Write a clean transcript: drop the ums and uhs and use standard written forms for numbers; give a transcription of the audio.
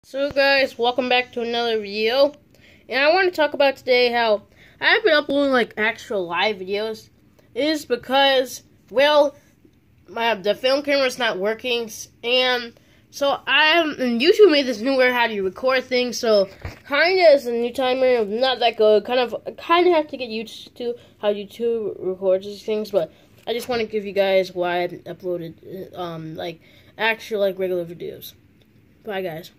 So guys, welcome back to another video. And I want to talk about today how I have been uploading like actual live videos. It is because, well, the film camera is not working, and so and YouTube made this new way how you record things, so kinda as a new timer, not that good. Kind of have to get used to how YouTube records these things, but I just want to give you guys why I haven't uploaded like actual like regular videos. Bye guys.